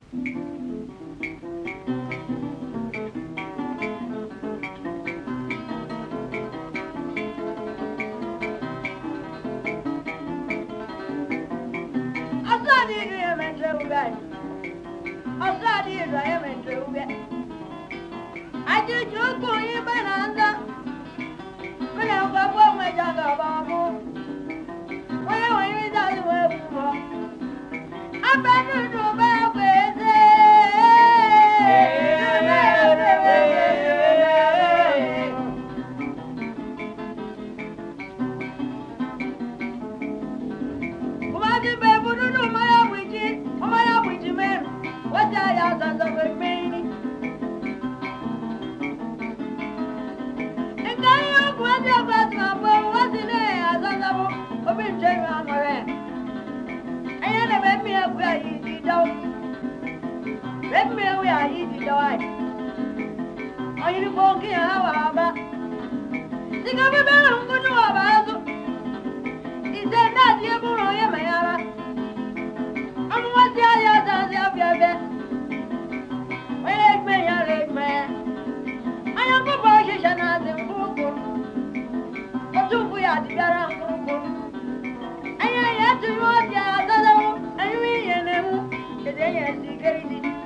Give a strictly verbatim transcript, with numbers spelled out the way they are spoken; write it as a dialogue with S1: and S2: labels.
S1: I did you go in banana? When I go home, my dog, where are you down work for? I better do my way. What the baby do know my witchy? My witchy man? What I have done the remaining? What you got my what's in there? I don't know. I've been telling my mother. I never met me up where you did out. Let me where I eat it away. Are you walking out? Think of a man who could do about it. He said, not you, Mayara. I'm what the other does of your bed. Wait, me, I man. I am a boy, and nothing. We are together. I had to watch the other, and we and them. Today, I see.